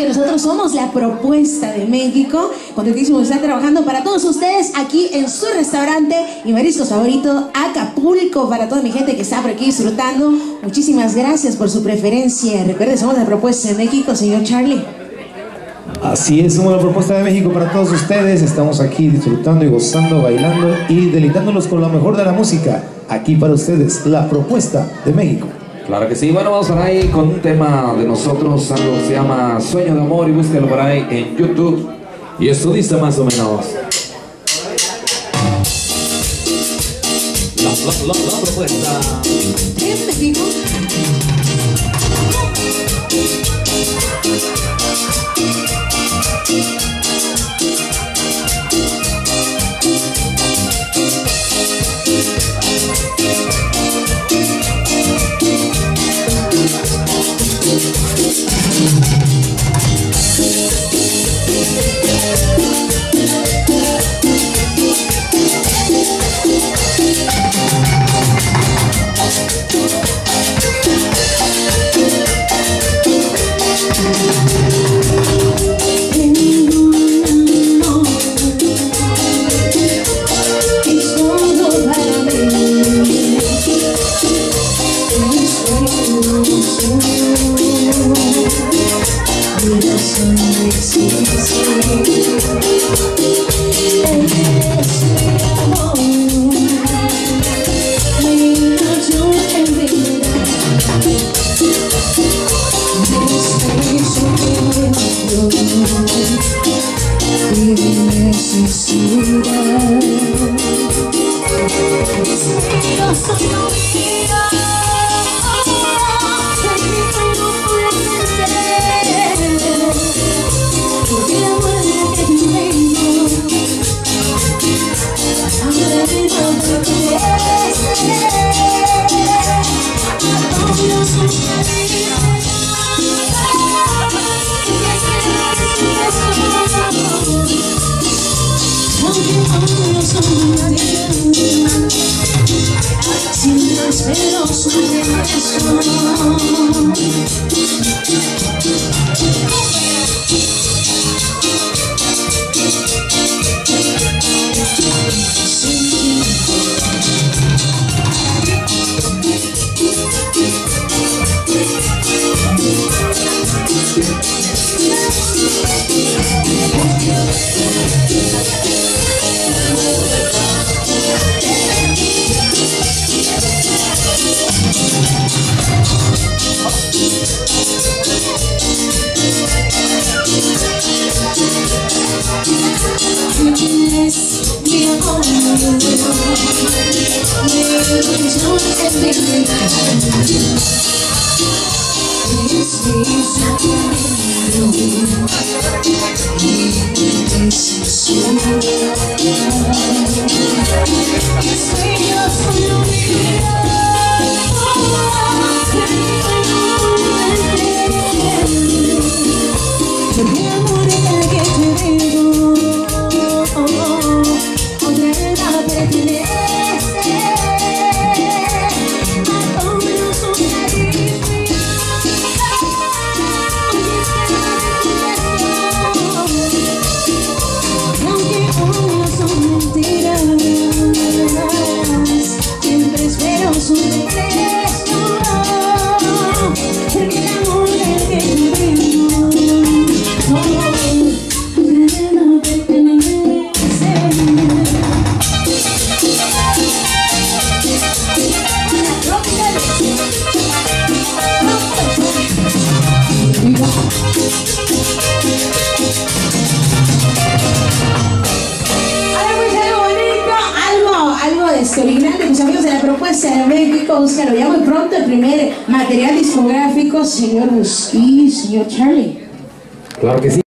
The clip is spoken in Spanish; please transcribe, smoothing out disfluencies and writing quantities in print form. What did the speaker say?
que nosotros somos la propuesta de México. Contentísimos de estar trabajando para todos ustedes aquí en su restaurante y mariscos favorito, Acapulco, para toda mi gente que está por aquí disfrutando. Muchísimas gracias por su preferencia. Recuerden, somos la propuesta de México, señor Charlie. Así es, somos la propuesta de México para todos ustedes. Estamos aquí disfrutando y gozando, bailando y deleitándolos con lo mejor de la música. Aquí para ustedes, la propuesta de México. Claro que sí. Bueno, vamos por ahí con un tema de nosotros, algo que se llama Sueño de Amor, y búsquenlo por ahí en YouTube. Y esto dice más o menos: la propuesta ¿En México? Original de mis amigos de la propuesta de México. Búscalo ya muy pronto, el primer material discográfico, señor Busquí, señor Charlie. Claro que sí.